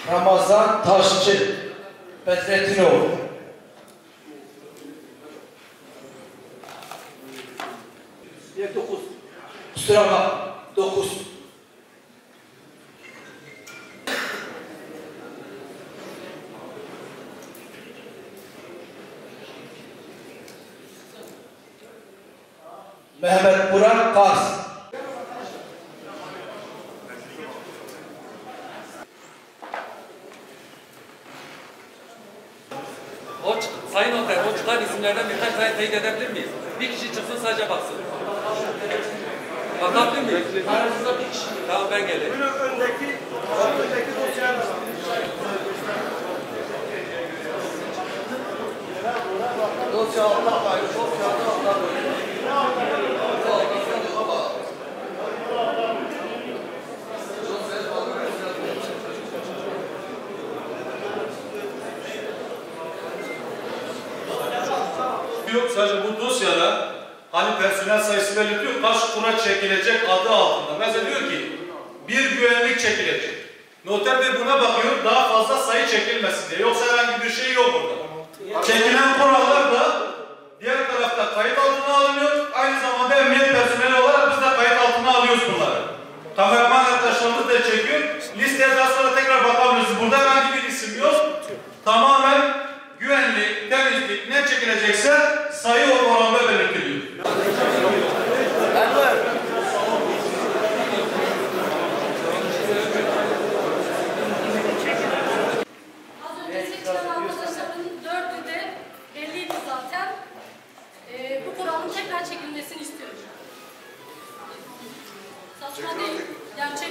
Ramazan Taşçı, Bedrettinoğlu. Bir 9. Kusura bakma. 9. Mehmet Burak Kars. Sayın Oktay, o çıkan isimlerden birkaç tane teyit edebilir miyiz? Bir kişi çıksın sadece baksın. Bakabilir miyiz? Aranızda bir kişi. Tamam, ben geleyim. Buyurun, öndeki dosyalar. Dosya Allah var, dosyada Allah var. Yok, sadece bu dosyada hani personel sayısı belirtiyor, kaç kura çekilecek adı altında. Mesela diyor ki bir güvenlik çekilecek. Noter bey buna bakıyor, daha fazla sayı çekilmesin diye. Yoksa herhangi bir şey yok orada. Çekilen kurallar da diğer tarafta kayıt altına alınıyor. Aynı zamanda emniyet personeli olarak biz de kayıt altına alıyoruz bunları. Kameraman arkadaşlarımız da çekiyor. Listeye daha sonra tekrar bakabilirsiniz. Burada herhangi bir isim yok. Tamamen güvenlik, temizlik ne çekilecekse sayı oranda belirtiliyor. Az önce seçilen arkadaşların 4'ü de belliydi zaten. Bu kuralın tekrar çekilmesini istiyorum. Saçma değil, gerçek.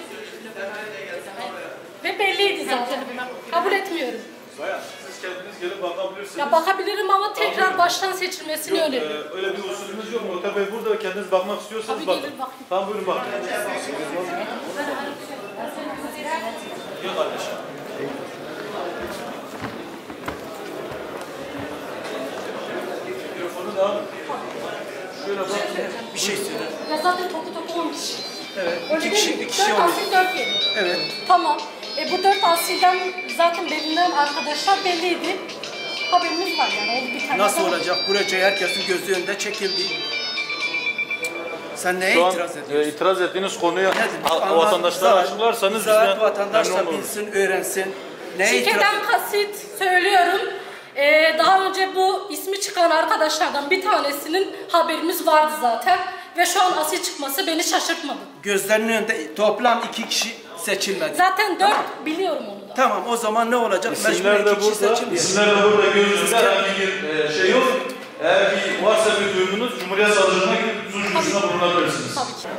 Ve belliydi zaten. Kabul etmiyorum. Bayan, siz kendiniz gelip bakabilirsiniz. Ya bakabilirim ama tekrar baştan seçilmesini öneriyorum. Öyle bir usulümüz yok. Noter bey burada kendiniz bakmak istiyorsanız Tabii bakın. gelir bakayım. Tamam, buyurun bakın. Yok kardeşim. Mikrofonu da al. Şöyle bak. Bir şey söyle. Ya zaten topu 10 kişi. Evet. Öyle 2 kişi, 4 2 kişi olmuş. asil 4 yedi. Evet. Tamam. Bu 4 asilden zaten belirlenen arkadaşlar belliydi. Haberimiz var yani. O bir tane Nasıl daha. olacak? Buraya herkesin gözü önünde çekildi. Sen neye Şu an itiraz ediyorsun? itiraz ettiğiniz konuyu Nedir? vatandaşlara açıklarsanız biz de vatandaşlar memnun oluruz. bilsin, öğrensin. Neye itiraz Şikeden kasit söylüyorum. Daha önce bu ismi çıkan arkadaşlardan bir tanesinin haberimiz vardı zaten. Ve şu an asil çıkması beni şaşırtmadı. Gözlerinin önünde toplam 2 kişi seçilmedi. Zaten 4 biliyorum onu da. Tamam, o zaman ne olacak? İsimler de 2 kişi burada, seçilmiyor. isimler de burada gözünüzde herhangi bir şey yok. Eğer bir varsa bir duyumunuz Cumhuriyet Savcılığına gidip suç duyurusuna bulunabilirsiniz. Tabii ki.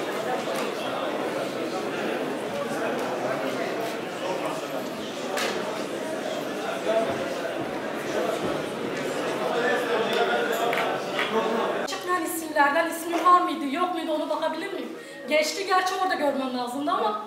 Çıkan isimlerden ismi var mıydı, yok muydu ona bakabilir miyim? Geçti, gerçi orada görmem lazımdı ama.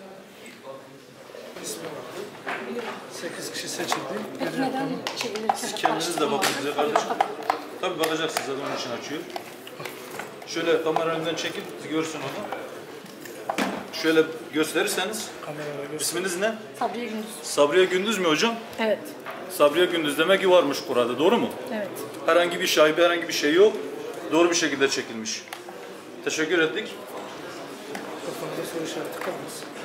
8 kişi seçildi. Peki neden çevrilirken Siz kendiniz de bakın bize kardeşim. Tabii bakacaksınız, zaten onun için açıyor. Şöyle kamera önünden çekip görsün onu. Şöyle gösterirseniz. İsminiz ne? Sabriye Gündüz. Sabriye Gündüz mü hocam? Evet. Sabriye Gündüz demek ki varmış kurada, doğru mu? Evet. Herhangi bir şaibe, herhangi bir şey yok. Doğru bir şekilde çekilmiş. Teşekkür ettik. Kafamda soru işareti kalmasın.